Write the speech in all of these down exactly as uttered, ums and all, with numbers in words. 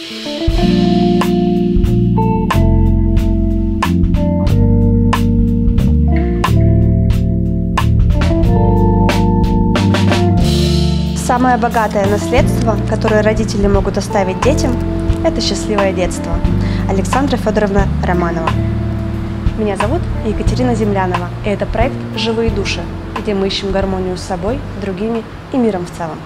Самое богатое наследство, которое родители могут оставить детям, это счастливое детство. Александра Федоровна Романова. Меня зовут Екатерина Землянова, и это проект «Живые души», где мы ищем гармонию с собой, другими и миром в целом.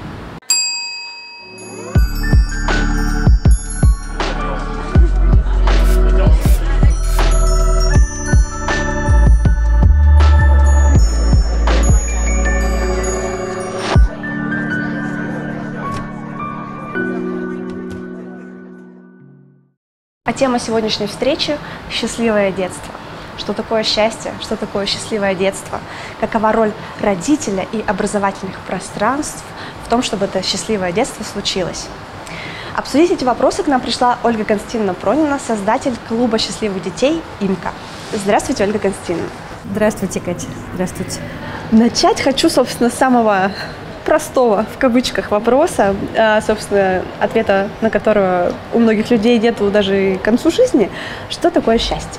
А тема сегодняшней встречи – счастливое детство. Что такое счастье, что такое счастливое детство, какова роль родителя и образовательных пространств в том, чтобы это счастливое детство случилось. Обсудить эти вопросы к нам пришла Ольга Константиновна Пронина, создатель клуба счастливых детей «Имка». Здравствуйте, Ольга Константиновна. Здравствуйте, Катя. Здравствуйте. Начать хочу, собственно, с самого простого, в кавычках, вопроса, собственно, ответа на которого у многих людей нету даже и к концу жизни. Что такое счастье?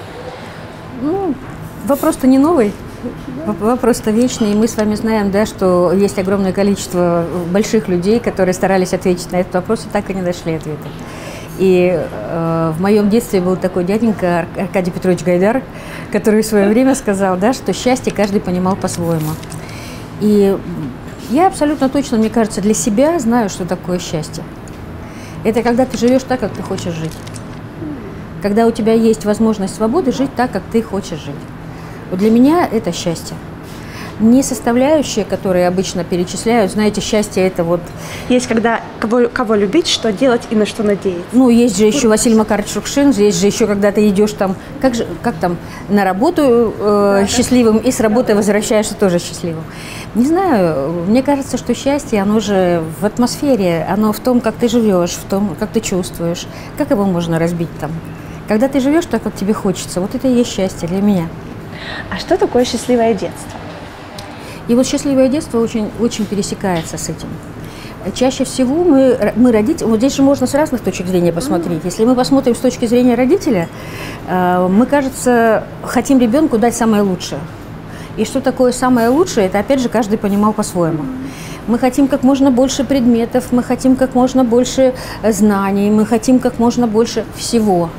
Ну, вопрос-то не новый, вопрос-то вечный. И мы с вами знаем, да, что есть огромное количество больших людей, которые старались ответить на этот вопрос и так и не нашли ответа. И э, в моем детстве был такой дяденька Аркадий Петрович Гайдар, который в свое время сказал, да, что счастье каждый понимал по-своему. И я абсолютно точно, мне кажется, для себя знаю, что такое счастье. Это когда ты живешь так, как ты хочешь жить. Когда у тебя есть возможность свободы жить так, как ты хочешь жить. Вот для меня это счастье. Не составляющие, которые обычно перечисляют, знаете, счастье это вот… Есть когда кого, кого любить, что делать и на что надеяться. Ну, есть же еще Василий Макарович Шукшин, есть же еще, когда ты идешь там, как, же, как там, на работу э, счастливым и с работы возвращаешься тоже счастливым. Не знаю, мне кажется, что счастье, оно же в атмосфере, оно в том, как ты живешь, в том, как ты чувствуешь, как его можно разбить там. Когда ты живешь так, как тебе хочется, вот это и есть счастье для меня. А что такое счастливое детство? И вот счастливое детство очень, очень пересекается с этим. Чаще всего мы, мы родители, вот здесь же можно с разных точек зрения посмотреть. Если мы посмотрим с точки зрения родителя, мы, кажется, хотим ребенку дать самое лучшее. И что такое самое лучшее, это опять же каждый понимал по-своему. Мы хотим как можно больше предметов, мы хотим как можно больше знаний, мы хотим как можно больше всего.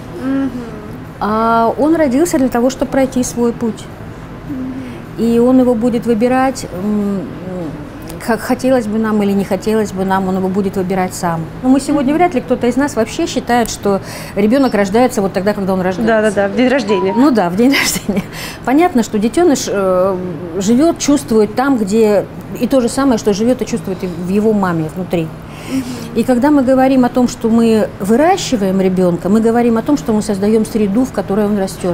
А он родился для того, чтобы пройти свой путь. И он его будет выбирать, как хотелось бы нам или не хотелось бы нам, он его будет выбирать сам. Но мы сегодня вряд ли кто-то из нас вообще считает, что ребенок рождается вот тогда, когда он рождается. Да-да-да, в день рождения. Ну да, в день рождения. Понятно, что детеныш э, живет, чувствует там, где… И то же самое, что живет и чувствует в его маме внутри. И когда мы говорим о том, что мы выращиваем ребенка, мы говорим о том, что мы создаем среду, в которой он растет.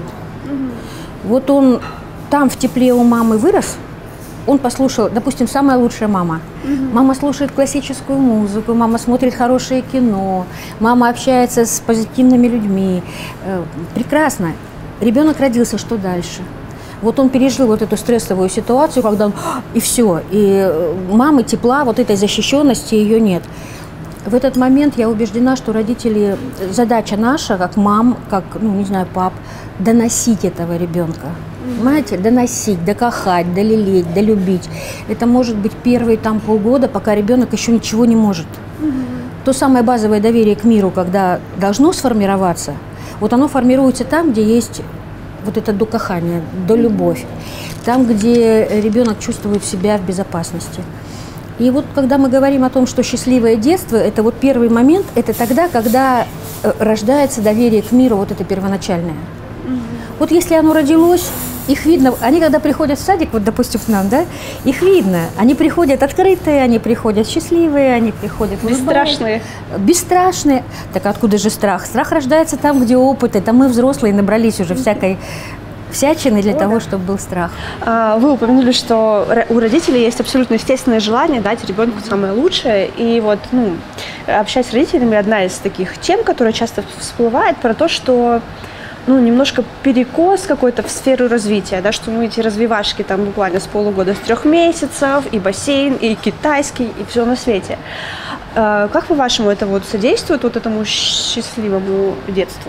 Вот он там в тепле у мамы вырос, он послушал, допустим, самая лучшая мама. Mm-hmm. Мама слушает классическую музыку, мама смотрит хорошее кино, мама общается с позитивными людьми. Прекрасно. Ребенок родился, что дальше? Вот он пережил вот эту стрессовую ситуацию, когда он… И все. И мамы тепла, вот этой защищенности ее нет. В этот момент я убеждена, что родители… Задача наша, как мам, как, ну, не знаю, пап, доносить этого ребенка. Понимаете, доносить, докахать, долелеять, долюбить. Это может быть первые там полгода, пока ребенок еще ничего не может. Угу. То самое базовое доверие к миру, когда должно сформироваться, вот оно формируется там, где есть вот это докахание, долюбовь. Там, где ребенок чувствует себя в безопасности. И вот когда мы говорим о том, что счастливое детство, это вот первый момент, это тогда, когда рождается доверие к миру, вот это первоначальное. Угу. Вот если оно родилось, их видно, они когда приходят в садик, вот допустим к нам, да, их видно, они приходят открытые, они приходят счастливые, они приходят бесстрашные. Бесстрашные. Так откуда же страх? Страх рождается там, где опыт, это мы взрослые набрались уже всякой всячины для О, того, да. чтобы был страх. Вы упомянули, что у родителей есть абсолютно естественное желание дать ребенку самое лучшее. И вот, ну, общаясь с родителями, одна из таких тем, которая часто всплывает, про то, что ну, немножко перекос какой-то в сферу развития, да, что мы эти развивашки там буквально с полугода, с трех месяцев, и бассейн, и китайский, и все на свете. Как, по-вашему, это вот содействует вот этому счастливому детству?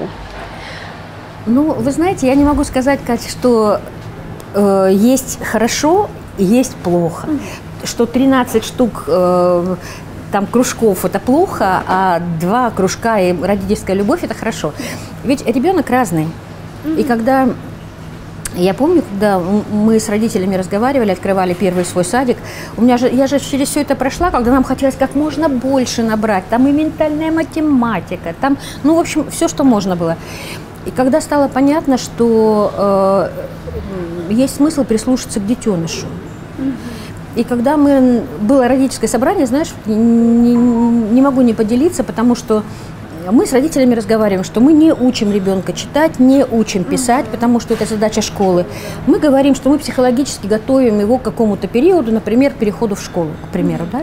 Ну, вы знаете, я не могу сказать, Катя, что э, есть хорошо, есть плохо. Mm-hmm. Что тринадцать штук э, там кружков – это плохо, а два кружка и родительская любовь – это хорошо. Ведь ребенок разный. Mm-hmm. И когда… Я помню, когда мы с родителями разговаривали, открывали первый свой садик, у меня же, я же через все это прошла, когда нам хотелось как можно больше набрать. Там и ментальная математика, там, ну, в общем, все, что можно было. И когда стало понятно, что э, есть смысл прислушаться к детенышу. И когда мы, было родительское собрание, знаешь, не, не могу не поделиться, потому что мы с родителями разговариваем, что мы не учим ребенка читать, не учим писать, потому что это задача школы. Мы говорим, что мы психологически готовим его к какому-то периоду, например, к переходу в школу, к примеру, да?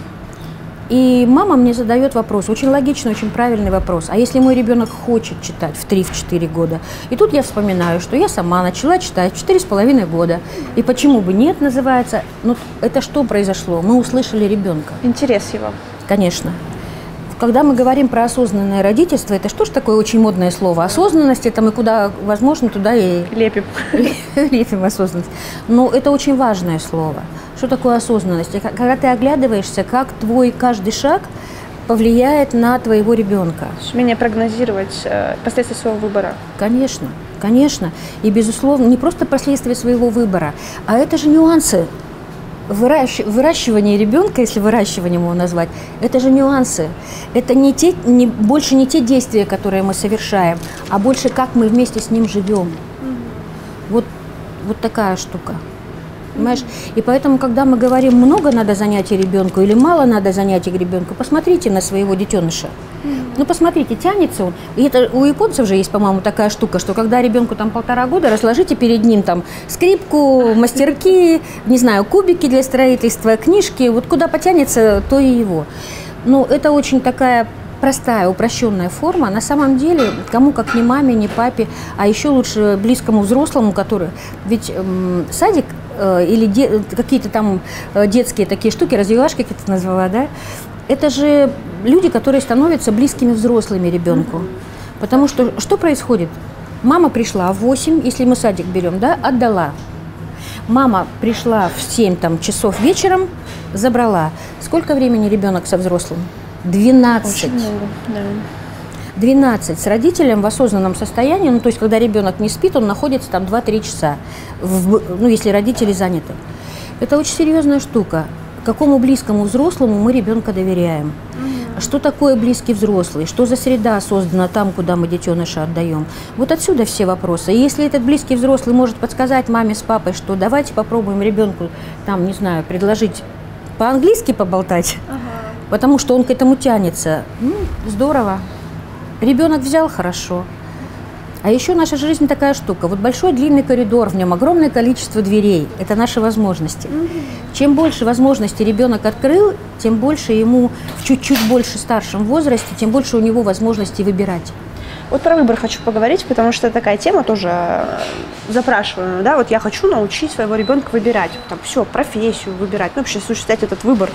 И мама мне задает вопрос, очень логичный, очень правильный вопрос. А если мой ребенок хочет читать в три-четыре года? И тут я вспоминаю, что я сама начала читать в четыре с половиной года. И почему бы нет, называется. Ну, это что произошло? Мы услышали ребенка. Интерес его. Конечно. Когда мы говорим про осознанное родительство, это что ж такое очень модное слово? Осознанность, это мы куда возможно, туда и лепим. Лепим осознанность. Но это очень важное слово. Что такое осознанность? Когда ты оглядываешься, как твой каждый шаг повлияет на твоего ребенка. Умение прогнозировать э, последствия своего выбора. Конечно, конечно. И, безусловно, не просто последствия своего выбора, а это же нюансы. Выращивание ребенка, если выращиванием его назвать, это же нюансы. Это не те, не, больше не те действия, которые мы совершаем, а больше как мы вместе с ним живем. Mm-hmm. Вот, вот такая штука. Понимаешь? И поэтому, когда мы говорим, много надо занятий ребенку или мало надо занятий ребенку, посмотрите на своего детеныша. Mm-hmm. Ну, посмотрите, тянется он. И это у японцев же есть, по-моему, такая штука, что когда ребенку там полтора года, разложите перед ним там скрипку, мастерки, не знаю, кубики для строительства, книжки. Вот куда потянется, то и его. Ну, это очень такая простая, упрощенная форма. На самом деле, кому как не маме, не папе, а еще лучше близкому взрослому, который… Ведь эм, садик э, или де, какие-то там э, детские такие штуки, развивашки, как ты назвала, да? Это же люди, которые становятся близкими взрослыми ребенку. Потому что что происходит? Мама пришла в восемь, если мы садик берем, да, отдала. Мама пришла в семь там, часов вечером, забрала. Сколько времени ребенок со взрослым? двенадцать. Очень много, да. двенадцать. С родителем в осознанном состоянии, ну, то есть, когда ребенок не спит, он находится там два-три часа, в, ну, если родители заняты. Это очень серьезная штука. Какому близкому взрослому мы ребенка доверяем? Mm-hmm. Что такое близкий взрослый? Что за среда создана там, куда мы детеныша отдаем? Вот отсюда все вопросы. И если этот близкий взрослый может подсказать маме с папой, что давайте попробуем ребенку, там, не знаю, предложить по-английски поболтать, uh-huh. потому что он к этому тянется, ну, здорово. Ребенок взял, хорошо. А еще наша жизнь такая штука. Вот большой длинный коридор, в нем огромное количество дверей. Это наши возможности. Mm-hmm. Чем больше возможностей ребенок открыл, тем больше ему в чуть-чуть больше старшем возрасте, тем больше у него возможностей выбирать. Вот про выбор хочу поговорить, потому что такая тема тоже запрашиваемая. Да? Вот я хочу научить своего ребенка выбирать. Там, все, профессию выбирать, ну, вообще осуществлять этот выбор.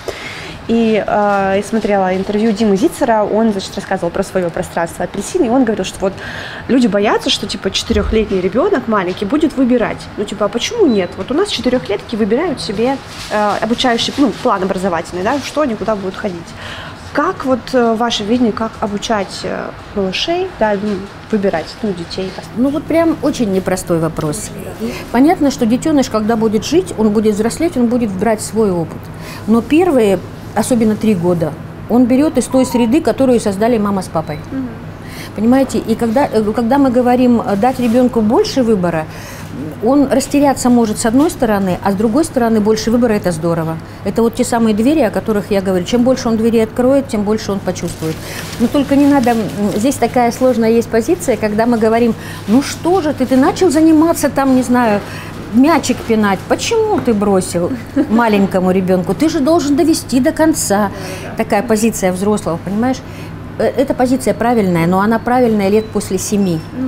И э, я смотрела интервью Димы Зицера, он, значит, рассказывал про свое пространство апельсин, и он говорил, что вот люди боятся, что, типа, четырехлетний ребенок маленький будет выбирать. Ну, типа, а почему нет? Вот у нас четырехлетки выбирают себе э, обучающий, ну, план образовательный, да, что они куда будут ходить. Как вот э, ваше видение, как обучать э, малышей, да, ну, выбирать, ну, детей? Ну, вот прям очень непростой вопрос. Понятно, что детеныш, когда будет жить, он будет взрослеть, он будет брать свой опыт. Но первые, особенно три года, он берет из той среды, которую создали мама с папой. Угу. Понимаете? И когда, когда мы говорим дать ребенку больше выбора, он растеряться может с одной стороны, а с другой стороны больше выбора – это здорово. Это вот те самые двери, о которых я говорю. Чем больше он двери откроет, тем больше он почувствует. Но только не надо… Здесь такая сложная есть позиция, когда мы говорим, ну что же ты, ты начал заниматься там, не знаю, мячик пинать. Почему ты бросил маленькому ребенку? Ты же должен довести до конца. Такая позиция взрослого, понимаешь? Эта позиция правильная, но она правильная лет после семи.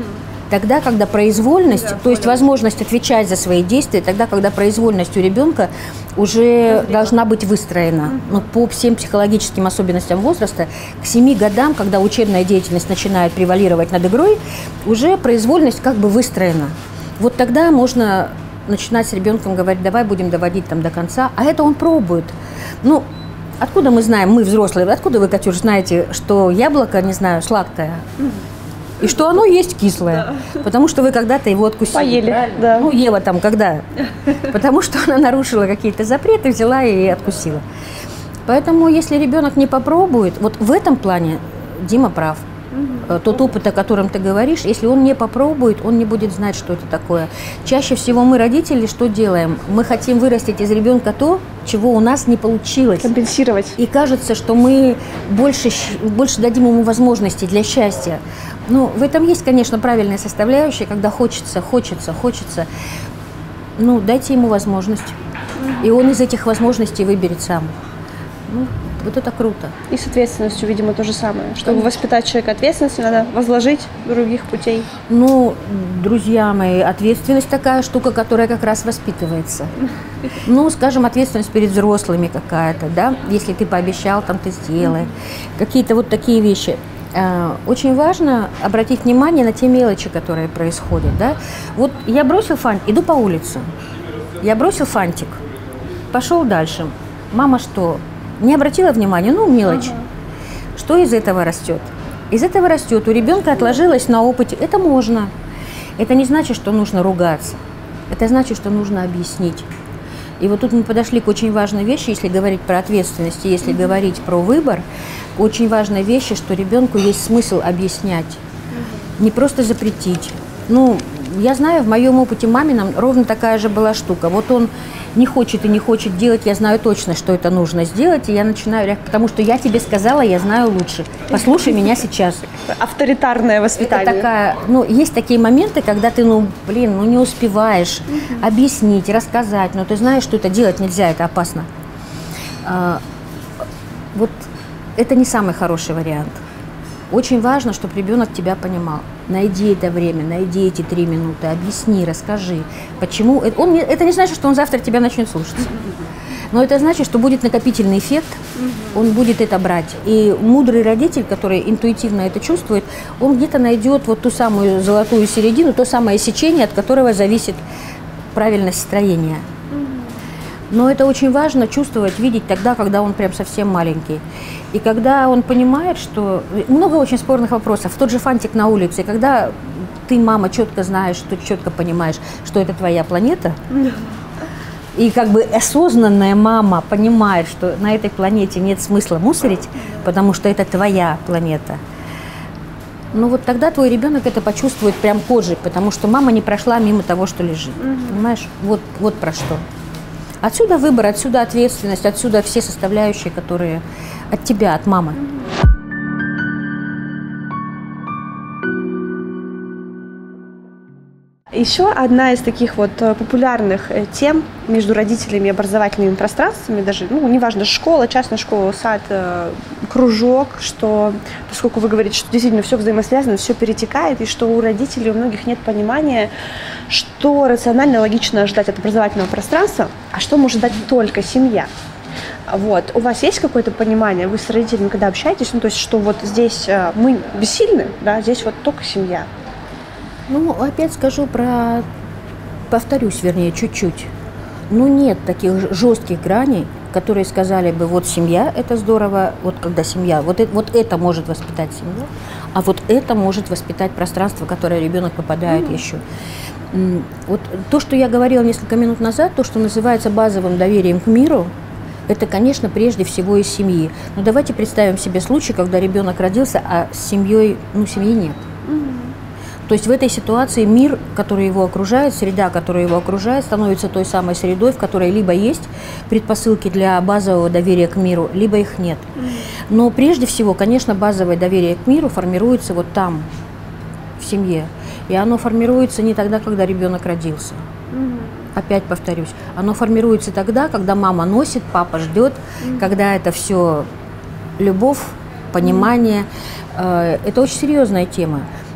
Тогда, когда произвольность, да, то есть возможность отвечать за свои действия, тогда, когда произвольность у ребенка уже да, должна быть выстроена. Mm-hmm. Но по всем психологическим особенностям возраста, к семи годам, когда учебная деятельность начинает превалировать над игрой, уже произвольность как бы выстроена. Вот тогда можно начинать с ребенком говорить, давай будем доводить там до конца, а это он пробует. Ну, откуда мы знаем, мы взрослые, откуда вы, Катюш, знаете, что яблоко, не знаю, сладкое? Mm-hmm. И что оно есть кислое, да. Потому что вы когда-то его откусили. Поели, да. Ну, Ева там когда? Потому что она нарушила какие-то запреты, взяла и откусила. Поэтому, если ребенок не попробует, вот в этом плане Дима прав. Угу. Тот опыт, о котором ты говоришь, если он не попробует, он не будет знать, что это такое. Чаще всего мы, родители, что делаем? Мы хотим вырастить из ребенка то, чего у нас не получилось. Компенсировать. И кажется, что мы больше, больше дадим ему возможностей для счастья. Ну, в этом есть, конечно, правильная составляющая, когда хочется, хочется, хочется. Ну, дайте ему возможность. И он из этих возможностей выберет сам. Ну, вот это круто. И с ответственностью, видимо, то же самое. Чтобы воспитать человека ответственность, надо возложить других путей. Ну, друзья мои, ответственность такая штука, которая как раз воспитывается. Ну, скажем, ответственность перед взрослыми какая-то, да? Если ты пообещал, там ты сделай. Какие-то вот такие вещи. Очень важно обратить внимание на те мелочи, которые происходят, да? Вот я бросил фантик, иду по улице, я бросил фантик, пошел дальше. Мама что, не обратила внимания? Ну, мелочь. Ага. Что из этого растет? Из этого растет, у ребенка отложилось на опыте, это можно. Это не значит, что нужно ругаться, это значит, что нужно объяснить. И вот тут мы подошли к очень важной вещи, если говорить про ответственность, и если mm-hmm. говорить про выбор, очень важной вещи, что ребенку есть смысл объяснять, mm-hmm. не просто запретить. Ну, я знаю, в моем опыте мамином ровно такая же была штука. Вот он не хочет и не хочет делать, я знаю точно, что это нужно сделать, и я начинаю, потому что я тебе сказала, я знаю лучше. Послушай меня сейчас. Авторитарное воспитание. Это такая, ну, есть такие моменты, когда ты, ну, блин, ну, не успеваешь угу. объяснить, рассказать, но ты знаешь, что это делать нельзя, это опасно. А, вот это не самый хороший вариант. Очень важно, чтобы ребенок тебя понимал. Найди это время, найди эти три минуты, объясни, расскажи, почему. Он, это не значит, что он завтра тебя начнет слушаться. Но это значит, что будет накопительный эффект, он будет это брать. И мудрый родитель, который интуитивно это чувствует, он где-то найдет вот ту самую золотую середину, то самое сечение, от которого зависит правильность строения. Но это очень важно чувствовать, видеть тогда, когда он прям совсем маленький. И когда он понимает, что... Много очень спорных вопросов. Тот же фантик на улице. Когда ты, мама, четко знаешь, что четко понимаешь, что это твоя планета, и как бы осознанная мама понимает, что на этой планете нет смысла мусорить, потому что это твоя планета. Ну вот тогда твой ребенок это почувствует прям кожей, потому что мама не прошла мимо того, что лежит. Понимаешь? Вот, вот про что. Отсюда выбор, отсюда ответственность, отсюда все составляющие, которые от тебя, от мамы. Еще одна из таких вот популярных тем между родителями и образовательными пространствами, даже, ну, неважно, школа, частная школа, сад, кружок, что, поскольку вы говорите, что действительно все взаимосвязано, все перетекает, и что у родителей, у многих нет понимания, что рационально, логично ожидать от образовательного пространства, а что может дать только семья. Вот. У вас есть какое-то понимание, вы с родителями когда общаетесь, ну, то есть, что вот здесь мы бессильны, да, здесь вот только семья? Ну, опять скажу про, повторюсь, вернее, чуть-чуть. Ну, нет таких жестких граней, которые сказали бы, вот семья – это здорово, вот когда семья, вот это, вот это может воспитать семью, а вот это может воспитать пространство, в которое ребенок попадает mm-hmm. еще. Вот то, что я говорила несколько минут назад, то, что называется базовым доверием к миру, это, конечно, прежде всего из семьи. Но давайте представим себе случай, когда ребенок родился, а с семьей, ну, семьи нет. Mm-hmm. То есть в этой ситуации мир, который его окружает, среда, которая его окружает, становится той самой средой, в которой либо есть предпосылки для базового доверия к миру, либо их нет. Но прежде всего, конечно, базовое доверие к миру формируется вот там, в семье. И оно формируется не тогда, когда ребенок родился. Опять повторюсь, оно формируется тогда, когда мама носит, папа ждет, когда это все любовь, понимание. Это очень серьезная тема.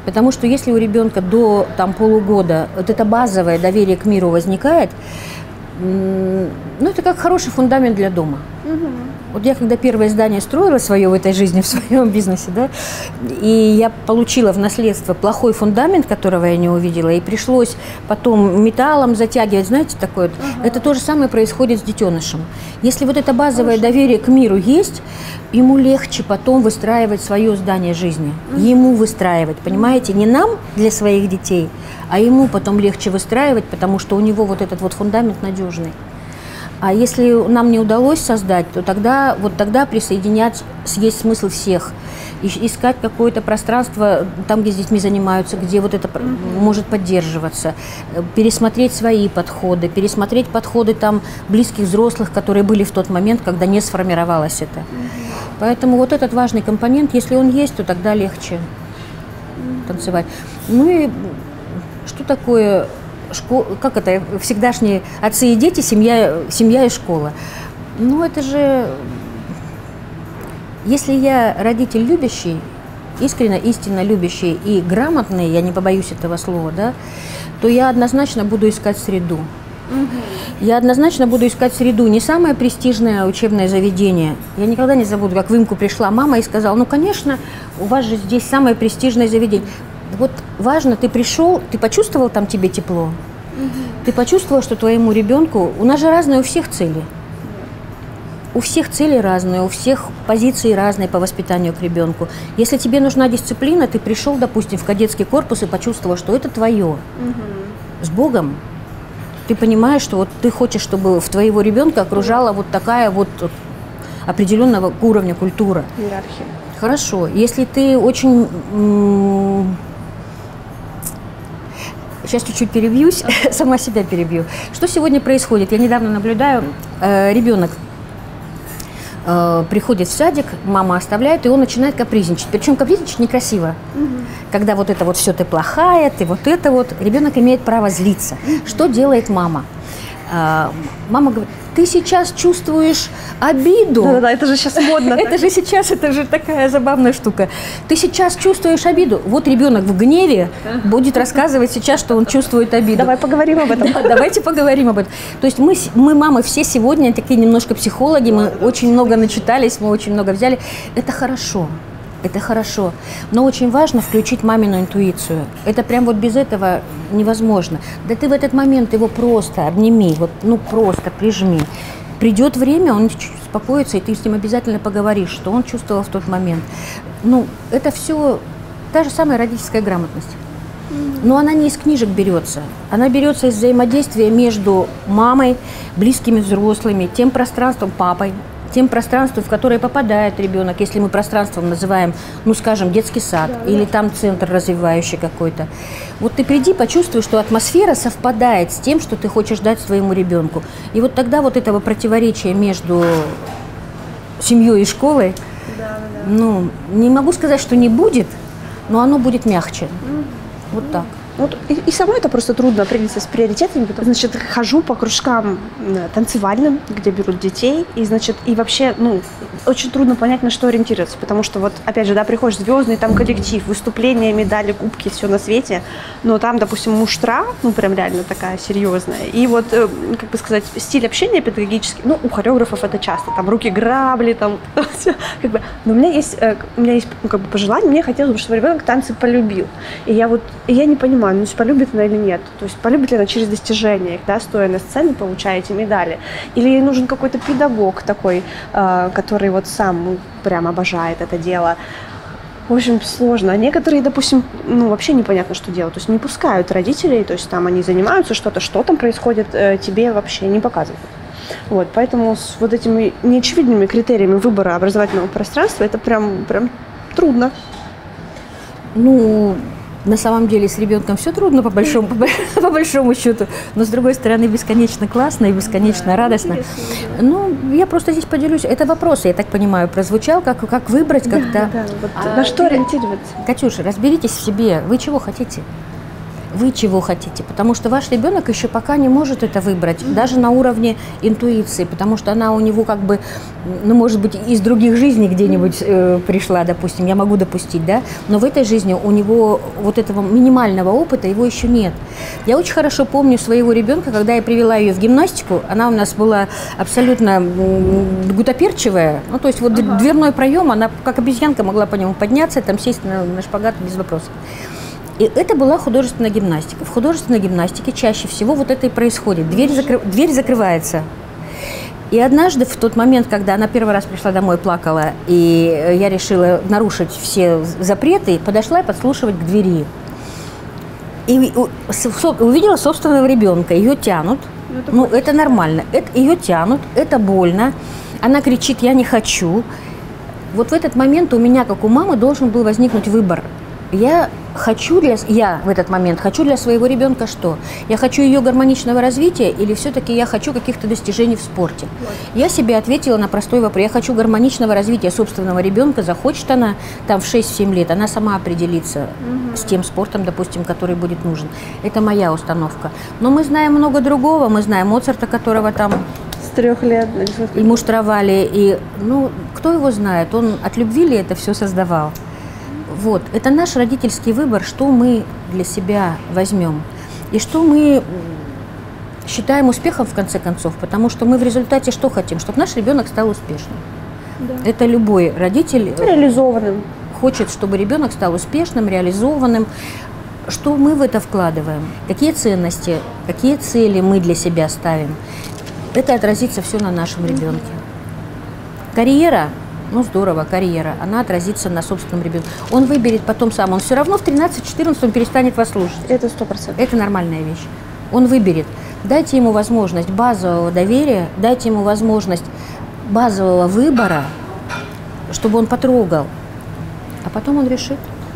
Потому что если у ребенка до там, полугода вот это базовое доверие к миру возникает, ну, это как хороший фундамент для дома. Угу. Вот я когда первое здание строила свое в этой жизни, в своем бизнесе, да, и я получила в наследство плохой фундамент, которого я не увидела, и пришлось потом металлом затягивать, знаете, такое вот. Угу. Это то же самое происходит с детенышем. Если вот это базовое Хорошо. доверие к миру есть, ему легче потом выстраивать свое здание жизни. Угу. Ему выстраивать, понимаете, не нам для своих детей, а ему потом легче выстраивать, потому что у него вот этот вот фундамент надежный. А если нам не удалось создать, то тогда, вот тогда присоединять есть смысл всех. И, искать какое-то пространство там, где с детьми занимаются, где вот это mm-hmm. может поддерживаться. Пересмотреть свои подходы, пересмотреть подходы там близких взрослых, которые были в тот момент, когда не сформировалось это. Mm-hmm. Поэтому вот этот важный компонент, если он есть, то тогда легче mm-hmm. танцевать. Ну и что такое... Школ, как это, всегдашние отцы и дети, семья, семья и школа. Ну, это же, если я родитель любящий, искренне, истинно любящий и грамотный, я не побоюсь этого слова, да, то я однозначно буду искать среду. Угу. Я однозначно буду искать среду, не самое престижное учебное заведение. Я никогда не забуду, как в Имку пришла мама и сказала, ну, конечно, у вас же здесь самое престижное заведение. Вот важно, ты пришел, ты почувствовал там тебе тепло, угу. ты почувствовал, что твоему ребенку, у нас же разные у всех цели. У всех цели разные, у всех позиции разные по воспитанию к ребенку. Если тебе нужна дисциплина, ты пришел, допустим, в кадетский корпус и почувствовал, что это твое. Угу. С Богом. Ты понимаешь, что вот ты хочешь, чтобы в твоего ребенка окружала вот такая вот определенного уровня культура. Иерархия. Хорошо. Если ты очень... Сейчас чуть-чуть перебьюсь, okay. сама себя перебью. Что сегодня происходит? Я недавно наблюдаю, э, ребенок э, приходит в садик, мама оставляет, и он начинает капризничать. Причем капризничать некрасиво. Mm-hmm. Когда вот это вот все ты плохая, ты вот это вот, ребенок имеет право злиться. Mm-hmm. Что делает мама? Э, мама говорит, ты сейчас чувствуешь обиду. Да-да-да, это же сейчас модно. Это же сейчас, это же такая забавная штука. Ты сейчас чувствуешь обиду. Вот ребенок в гневе будет рассказывать сейчас, что он чувствует обиду. Давай поговорим об этом. Да, давайте поговорим об этом. То есть мы, мы, мамы, все сегодня такие немножко психологи, мы очень много начитались, мы очень много взяли. Это хорошо. Это хорошо. Но очень важно включить мамину интуицию. Это прям вот без этого невозможно. Да ты в этот момент его просто обними, вот, ну просто прижми. Придет время, он чуть-чуть успокоится, и ты с ним обязательно поговоришь, что он чувствовал в тот момент. Ну, это все та же самая родительская грамотность. Но она не из книжек берется. Она берется из взаимодействия между мамой, близкими взрослыми, тем пространством, папой, тем пространством, в которое попадает ребенок, если мы пространством называем, ну, скажем, детский сад, да, или да. там центр развивающий какой-то. Вот ты приди, почувствуй, что атмосфера совпадает с тем, что ты хочешь дать своему ребенку. И вот тогда вот этого противоречия между семьей и школой, да, да, да. ну, не могу сказать, что не будет, но оно будет мягче. Mm-hmm. Вот так. Вот, и, и самой это просто трудно определиться с приоритетами, потому, значит, хожу по кружкам танцевальным, где берут детей, и, значит, и вообще, ну, очень трудно понять, на что ориентироваться, потому что вот, опять же, да, приходишь звездный там коллектив, выступления, медали, кубки, все на свете, но там, допустим, муштра, ну, прям реально такая серьезная, и вот, э, как бы сказать, стиль общения педагогический, ну, у хореографов это часто, там, руки грабли, там, все, как бы, но у меня есть, э, у меня есть, ну, как бы, пожелание, мне хотелось бы, чтобы ребенок танцы полюбил, и я вот, и я не понимаю, ну, полюбит она или нет. То есть полюбит ли она через достижения их, да, стоя на сцене, получая эти медали. Или ей нужен какой-то педагог такой, э, который вот сам ну, прям обожает это дело. В общем, сложно. А некоторые, допустим, ну, вообще непонятно, что делать. То есть не пускают родителей, то есть там они занимаются что-то, что там происходит, э, тебе вообще не показывают. Вот, поэтому с вот этими неочевидными критериями выбора образовательного пространства это прям, прям трудно. Ну... На самом деле с ребенком все трудно по большому, по, по большому счету, но с другой стороны бесконечно классно и бесконечно да, радостно. Ну, я просто здесь поделюсь. Это вопрос, я так понимаю, прозвучал, как, как выбрать, когда... Да, да, вот а, на что ориентироваться? Катюша, разберитесь в себе. Вы чего хотите? вы чего хотите, потому что ваш ребенок еще пока не может это выбрать, mm-hmm. даже на уровне интуиции, потому что она у него как бы, ну, может быть, из других жизней где-нибудь э, пришла, допустим, я могу допустить, да, но в этой жизни у него вот этого минимального опыта его еще нет. Я очень хорошо помню своего ребенка, когда я привела ее в гимнастику, она у нас была абсолютно гутоперчивая, ну, то есть вот ага. дверной проем, она как обезьянка могла по нему подняться, там сесть на, на шпагат без вопросов. И это была художественная гимнастика. В художественной гимнастике чаще всего вот это и происходит. Дверь, закры... Дверь закрывается. И однажды, в тот момент, когда она первый раз пришла домой, плакала, и я решила нарушить все запреты, подошла и подслушивать к двери. И увидела собственного ребенка. Ее тянут. Это ну, это нормально. Это, ее тянут, это больно. Она кричит: «Я не хочу». Вот в этот момент у меня, как у мамы, должен был возникнуть выбор. Я хочу для, я в этот момент хочу для своего ребенка что? Я хочу ее гармоничного развития или все-таки я хочу каких-то достижений в спорте? Вот. Я себе ответила на простой вопрос. Я хочу гармоничного развития собственного ребенка. Захочет она там в шесть-семь лет, она сама определится угу. с тем спортом, допустим, который будет нужен. Это моя установка. Но мы знаем много другого. Мы знаем Моцарта, которого там... С трех лет. И муштровали. И, ну, кто его знает? Он от любви ли это все создавал? Вот, это наш родительский выбор, что мы для себя возьмем и что мы считаем успехом в конце концов, потому что мы в результате что хотим? Чтобы наш ребенок стал успешным. Да. Это любой родитель реализованным хочет, чтобы ребенок стал успешным, реализованным. Что мы в это вкладываем? Какие ценности, какие цели мы для себя ставим? Это отразится все на нашем ребенке. Карьера. Ну, здорово, карьера, она отразится на собственном ребенке. Он выберет потом сам, он все равно в тринадцать-четырнадцать он перестанет вас слушать. Это сто процентов. Это нормальная вещь. Он выберет. Дайте ему возможность базового доверия, дайте ему возможность базового выбора, чтобы он потрогал, а потом он решит.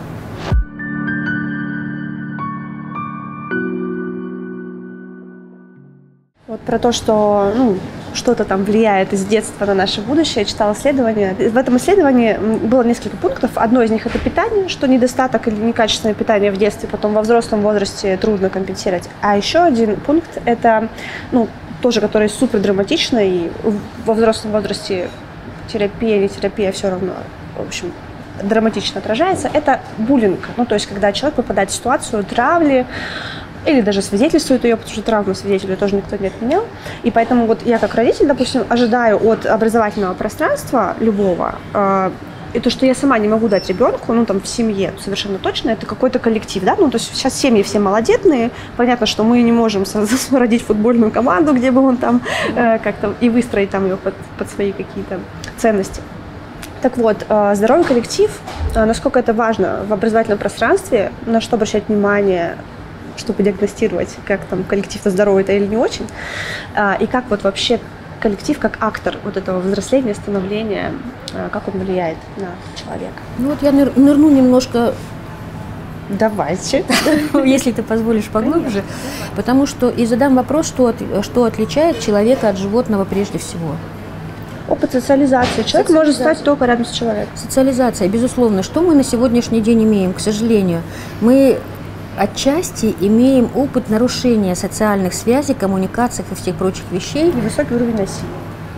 Вот про то, что ну, что-то там влияет из детства на наше будущее, я читала исследование. В этом исследовании было несколько пунктов. Одно из них – это питание, что недостаток или некачественное питание в детстве потом во взрослом возрасте трудно компенсировать. А еще один пункт – это, ну, тоже, который супер драматичный, и во взрослом возрасте терапия, не терапия, все равно, в общем, драматично отражается. Это буллинг, ну, то есть когда человек попадает в ситуацию травли, или даже свидетельствует ее, потому что травму свидетеля тоже никто не отменял. И поэтому вот я как родитель, допустим, ожидаю от образовательного пространства любого, э, и то, что я сама не могу дать ребенку, ну там в семье совершенно точно, это какой-то коллектив, да, ну то есть сейчас семьи все малодетные, понятно, что мы не можем родить футбольную команду, где бы он там э, как-то и выстроить там ее под, под свои какие-то ценности. Так вот, э, здоровый коллектив, э, насколько это важно в образовательном пространстве, на что обращать внимание, чтобы диагностировать, как там коллектив-то здоровый это или не очень, и как вот вообще коллектив, как актор вот этого взросления, становления, как он влияет на человека. Ну вот я ныр нырну немножко, давайте, если ты позволишь поглубже, потому что и задам вопрос, что, от, что отличает человека от животного прежде всего. Опыт социализации. Человек может стать только рядом с человеком. Социализация, безусловно. Что мы на сегодняшний день имеем, к сожалению? Мы отчасти имеем опыт нарушения социальных связей, коммуникаций и всех прочих вещей. И высокий уровень насилия.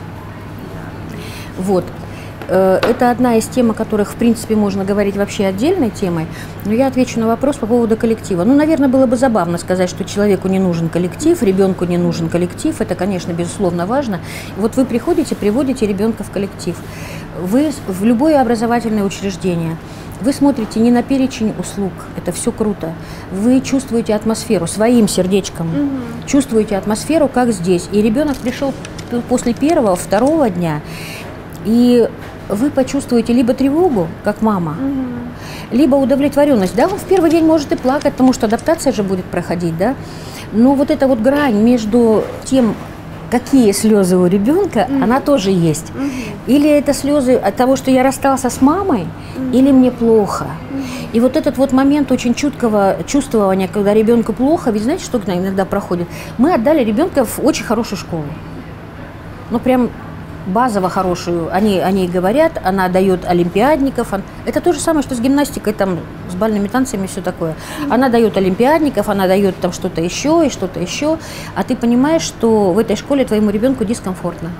Вот. Это одна из тем, о которых, в принципе, можно говорить вообще отдельной темой. Но я отвечу на вопрос по поводу коллектива. Ну, наверное, было бы забавно сказать, что человеку не нужен коллектив, ребенку не нужен коллектив. Это, конечно, безусловно важно. Вот вы приходите, приводите ребенка в коллектив. Вы в любое образовательное учреждение. Вы смотрите не на перечень услуг, это все круто. Вы чувствуете атмосферу своим сердечком, угу. чувствуете атмосферу, как здесь. И ребенок пришел после первого, второго дня, и вы почувствуете либо тревогу, как мама, угу. либо удовлетворенность. Да, он в первый день может и плакать, потому что адаптация же будет проходить, да. Но вот эта вот грань между тем, какие слезы у ребенка, mm-hmm. она тоже есть. Mm-hmm. Или это слезы от того, что я расстался с мамой, mm-hmm. или мне плохо. Mm-hmm. И вот этот вот момент очень чуткого чувствования, когда ребенку плохо, ведь знаете, что иногда проходит? Мы отдали ребенка в очень хорошую школу. Ну прям базово хорошую, они о ней говорят, она дает олимпиадников. Это то же самое, что с гимнастикой, там, с бальными танцами и все такое. Она дает олимпиадников, она дает там что-то еще и что-то еще. А ты понимаешь, что в этой школе твоему ребенку дискомфортно.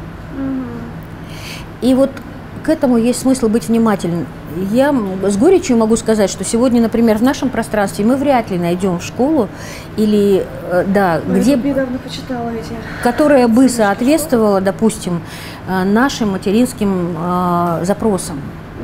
И вот к этому есть смысл быть внимательным. Я с горечью могу сказать, что сегодня, например, в нашем пространстве мы вряд ли найдем школу, или, да, где, почитала эти. которая бы соответствовала, допустим, нашим материнским э, запросам.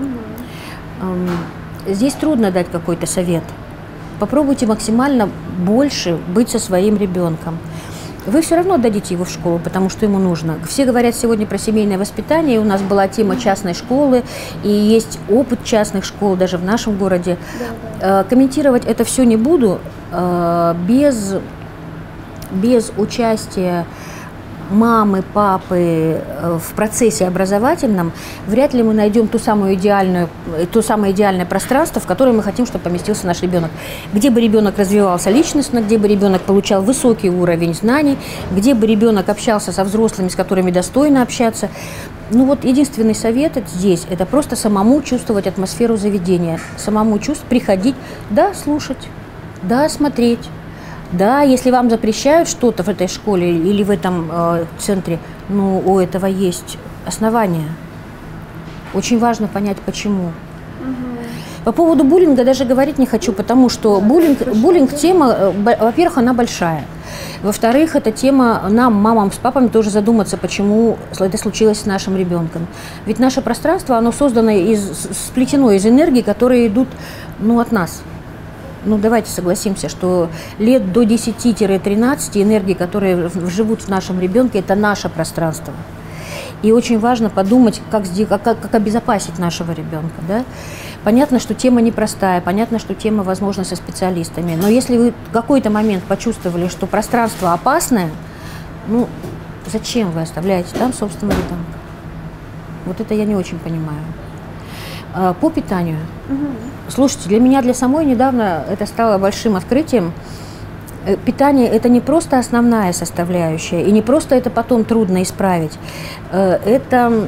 Угу. Здесь трудно дать какой-то совет. Попробуйте максимально больше быть со своим ребенком. Вы все равно дадите его в школу, потому что ему нужно. Все говорят сегодня про семейное воспитание. У нас была тема частной школы, и есть опыт частных школ даже в нашем городе. Да, да. Комментировать это все не буду. Без, без участия мамы, папы в процессе образовательном вряд ли мы найдем ту самую идеальную, то самое идеальное пространство, в которое мы хотим, чтобы поместился наш ребенок. Где бы ребенок развивался личностно, где бы ребенок получал высокий уровень знаний, где бы ребенок общался со взрослыми, с которыми достойно общаться. Ну вот единственный совет здесь – это просто самому чувствовать атмосферу заведения, самому чувствовать, приходить, да, слушать, да, смотреть. Да, если вам запрещают что-то в этой школе или в этом э, центре, ну, у этого есть основания. Очень важно понять, почему. Угу. По поводу буллинга даже говорить не хочу, потому что да, буллинг, буллинг тема, во-первых, она большая. Во-вторых, эта тема нам, мамам с папами, тоже задуматься, почему это случилось с нашим ребенком. Ведь наше пространство, оно создано из, сплетено из энергий, которые идут, ну, от нас. Ну, давайте согласимся, что лет до десяти-тринадцати энергии, которые живут в нашем ребенке, это наше пространство. И очень важно подумать, как, как, как обезопасить нашего ребенка. Да? Понятно, что тема непростая, понятно, что тема, возможно, со специалистами. Но если вы в какой-то момент почувствовали, что пространство опасное, ну, зачем вы оставляете там собственного ребенка? Вот это я не очень понимаю. По питанию. Угу. Слушайте, для меня, для самой недавно это стало большим открытием. Питание – это не просто основная составляющая, и не просто это потом трудно исправить. Это,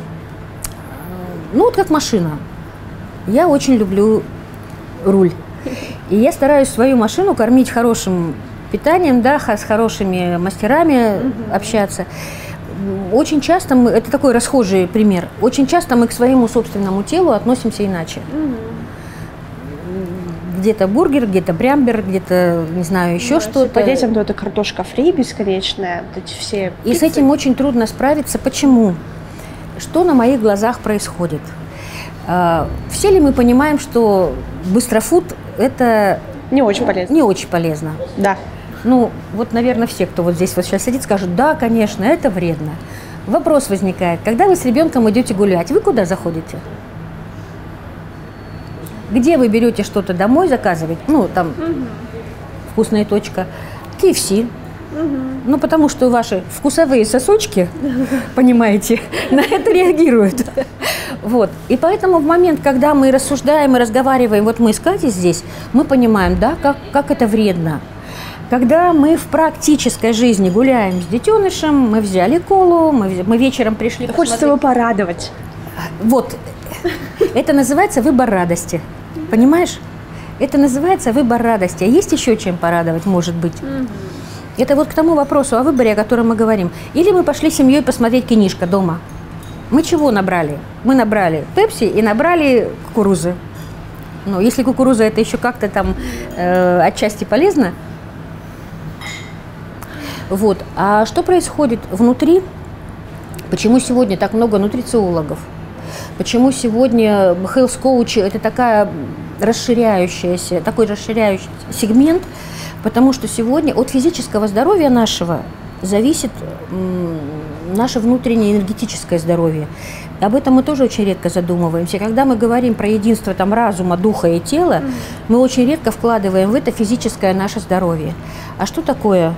ну, вот как машина. Я очень люблю руль. И я стараюсь свою машину кормить хорошим питанием, да, с хорошими мастерами угу. общаться. Очень часто мы, это такой расхожий пример, очень часто мы к своему собственному телу относимся иначе. Mm-hmm. Где-то бургер, где-то брямбер, где-то, не знаю, еще ну, что-то. По детям, то это картошка фри бесконечная, вот эти все И пиццы. С этим очень трудно справиться. Почему? Что на моих глазах происходит? Все ли мы понимаем, что быстрофуд – это… Не очень полезно. Не очень полезно. Да. Ну, вот, наверное, все, кто вот здесь вот сейчас сидит, скажут, да, конечно, это вредно. Вопрос возникает, когда вы с ребенком идете гулять, вы куда заходите? Где вы берете что-то домой заказывать? Ну, там, угу. вкусная точка, кей эф си. Угу. Ну, потому что ваши вкусовые сосочки, понимаете, на это реагируют. Вот. И поэтому в момент, когда мы рассуждаем и разговариваем, вот мы с Катей здесь, мы понимаем, да, как, как это вредно. Когда мы в практической жизни гуляем с детенышем, мы взяли колу, мы, мы вечером пришли… Хочется его порадовать. Вот. Это называется выбор радости. Понимаешь? Это называется выбор радости. А есть еще чем порадовать, может быть. Угу. Это вот к тому вопросу о выборе, о котором мы говорим. Или мы пошли с семьей посмотреть кинишко дома. Мы чего набрали? Мы набрали пепси и набрали кукурузы. Ну, если кукуруза это еще как-то там э, отчасти полезно. Вот. А что происходит внутри? Почему сегодня так много нутрициологов? Почему сегодня health coach это такая расширяющаяся, такой расширяющий сегмент? Потому что сегодня от физического здоровья нашего зависит наше внутреннее энергетическое здоровье. Об этом мы тоже очень редко задумываемся. Когда мы говорим про единство там, разума, духа и тела, mm-hmm. мы очень редко вкладываем в это физическое наше здоровье. А что такое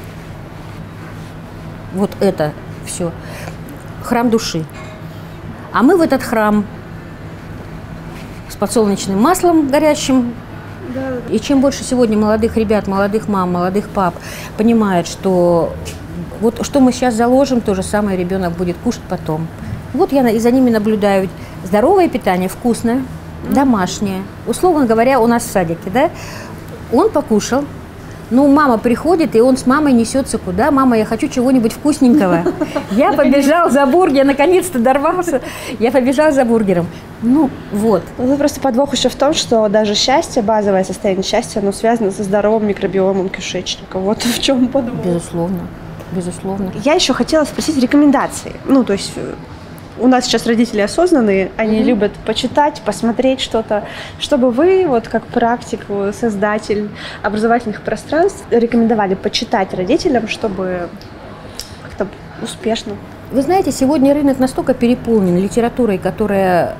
вот это все? Храм души. А мы в этот храм с подсолнечным маслом горячим. Да. И чем больше сегодня молодых ребят, молодых мам, молодых пап понимают, что вот что мы сейчас заложим, то же самое ребенок будет кушать потом. Вот я и за ними наблюдаю. Здоровое питание, вкусное, домашнее. Условно говоря, у нас в садике, да? Он покушал. Ну, мама приходит, и он с мамой несется куда? Мама, я хочу чего-нибудь вкусненького. Я побежал за бургером, наконец-то дорвался. Я побежал за бургером. Ну, вот. Ну, просто подвох еще в том, что даже счастье, базовое состояние счастья, оно связано со здоровым микробиомом кишечника. Вот в чем подвох. Безусловно, безусловно. Я еще хотела спросить рекомендации. Ну, то есть у нас сейчас родители осознанные, они mm-hmm. любят почитать, посмотреть что-то. Чтобы вы, вот как практик, создатель образовательных пространств, рекомендовали почитать родителям, чтобы как-то успешно. Вы знаете, сегодня рынок настолько переполнен литературой, которая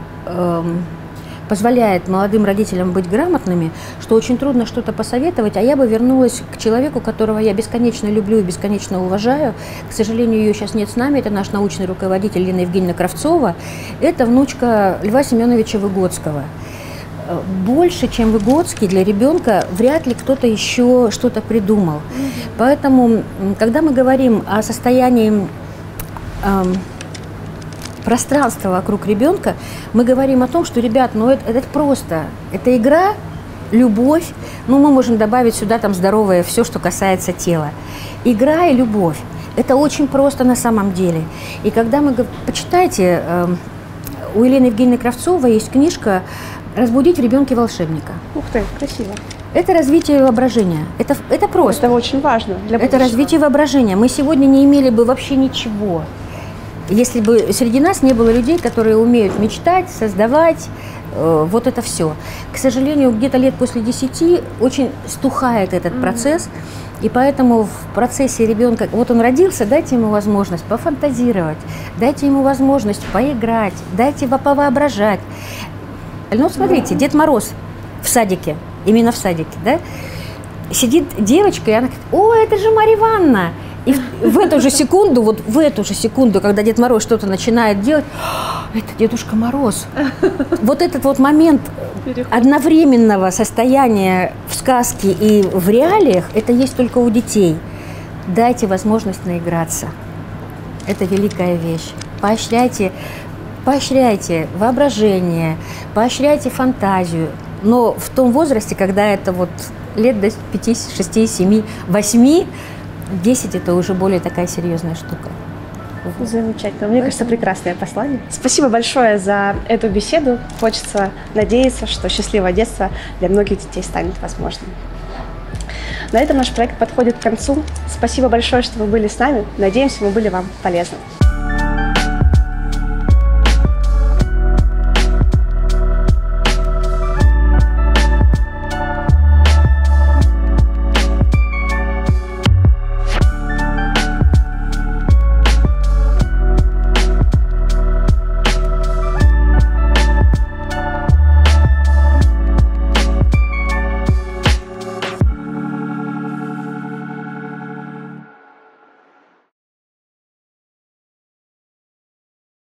эм, позволяет молодым родителям быть грамотными, что очень трудно что-то посоветовать, а я бы вернулась к человеку, которого я бесконечно люблю и бесконечно уважаю. К сожалению, ее сейчас нет с нами, это наш научный руководитель Лена Евгеньевна Кравцова, это внучка Льва Семеновича Выгодского. Больше, чем Выгодский, для ребенка вряд ли кто-то еще что-то придумал. Mm-hmm. Поэтому, когда мы говорим о состоянии эм, пространства вокруг ребенка, мы говорим о том, что, ребят, ну это, это просто, это игра, любовь, ну мы можем добавить сюда там здоровое все, что касается тела. Игра и любовь, это очень просто на самом деле. И когда мы, почитайте, э, у Елены Евгеньевны Кравцовой есть книжка «Разбудить в ребенке волшебника». Ух ты, красиво. Это развитие воображения, это, это просто. Это очень важно для будущего. Это развитие воображения. Мы сегодня не имели бы вообще ничего, если бы среди нас не было людей, которые умеют мечтать, создавать, э, вот это все. К сожалению, где-то лет после десяти очень стухает этот mm-hmm. процесс, и поэтому в процессе ребенка, вот он родился, дайте ему возможность пофантазировать, дайте ему возможность поиграть, дайте его повоображать. Ну, смотрите, Дед Мороз в садике, именно в садике, да, сидит девочка, и она говорит: о, это же Марья Ивановна. И в, в эту же секунду, вот в эту же секунду, когда Дед Мороз что-то начинает делать, это Дедушка Мороз. Вот этот вот момент одновременного состояния в сказке и в реалиях, это есть только у детей. Дайте возможность наиграться. Это великая вещь. Поощряйте, поощряйте воображение, поощряйте фантазию. Но в том возрасте, когда это вот лет до пяти, шести, семи, восьми, десять это уже более такая серьезная штука. Замечательно. Мне кажется, прекрасное послание. Спасибо большое за эту беседу. Хочется надеяться, что счастливое детство для многих детей станет возможным. На этом наш проект подходит к концу. Спасибо большое, что вы были с нами. Надеемся, мы были вам полезны.